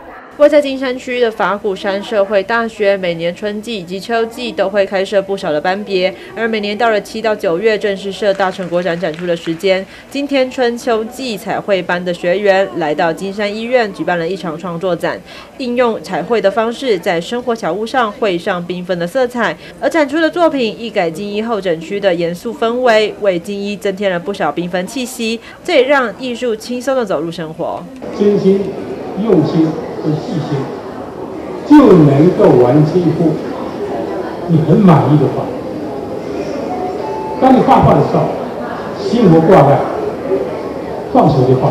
位在金山区的法鼓山社会大学，每年春季以及秋季都会开设不少的班别，而每年到了7到9月，正是社大成果展展出的时间。今天春秋季彩绘班的学员来到金山医院，举办了一场创作展，应用彩绘的方式，在生活小物上绘上缤纷的色彩，而展出的作品亦改金医候诊区的严肃氛围，为金医增添了不少缤纷气息，这也让艺术轻松的走入生活。 真心、用心。细心，就能够完成一幅你很满意的画。当你画画的时候，心无挂碍，放手就画，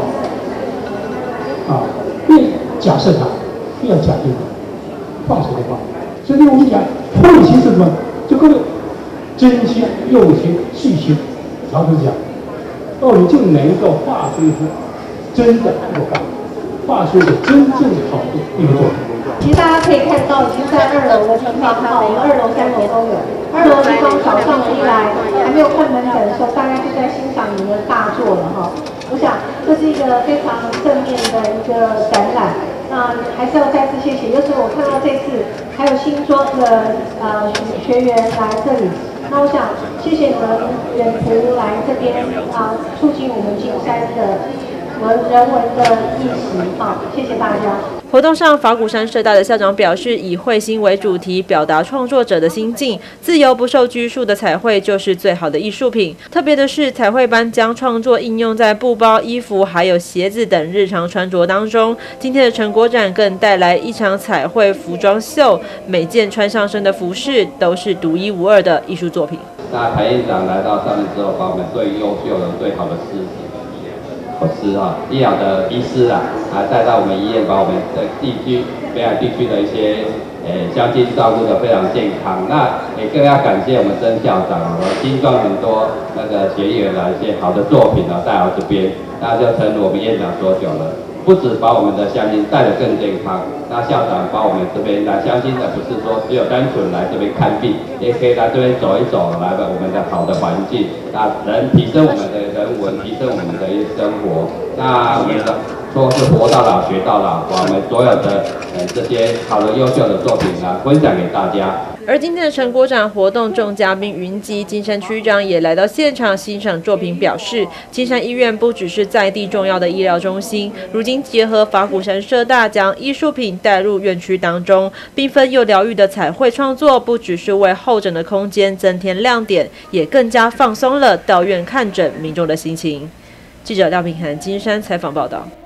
别假设它，不要假定它，放手就画。所以我们讲绘心是什么？就各位真心、用心、细心。老师讲，你就能够画出一幅真的不画。画出一个真正好的一个作品。 其实大家可以看到，已经在2楼的地方，我们2楼、3楼都有。2楼的地方早上一来，还没有看门诊的时候，大家就在欣赏你的大作了哈。我想这是一个非常正面的一个展览。那还是要再次谢谢，尤其我看到这次还有新庄的学员来这里。那我想谢谢你们远途来这边促进我们金山的。人文的意识，谢谢大家。 活动上，法鼓山社大的校长表示，以绘心为主题，表达创作者的心境，自由不受拘束的彩绘就是最好的艺术品。特别的是，彩绘班将创作应用在布包、衣服还有鞋子等日常穿着当中。今天的成果展更带来一场彩绘服装秀，每件穿上身的服饰都是独一无二的艺术作品。 那台院长来到上面之后，把我们最优秀的、最好的医疗的医师带到我们医院，把我们的北海地区的一些乡亲照顾得非常健康。那也更要感谢我们曾校长精装很多那个学员的一些好的作品带到这边，那就成了我们院长所讲的，不止把我们的乡亲带得更健康。那校长把我们这边来乡亲的，不是说只有单纯来这边看病，也可以来这边走一走，来我们的好的环境，提升我们的人文，提升我们的一些生活。那我们的说是活到老学到老，把我们所有的这些好的优秀的作品分享给大家。 而今天的成果展活动众嘉宾云集，金山区长也来到现场欣赏作品，表示金山医院不只是在地重要的医疗中心，如今结合法鼓山社大将艺术品带入院区当中，缤纷又疗愈的彩绘创作，不只是为候诊的空间增添亮点，也更加放松了到院看诊民众的心情。记者廖平涵金山采访报道。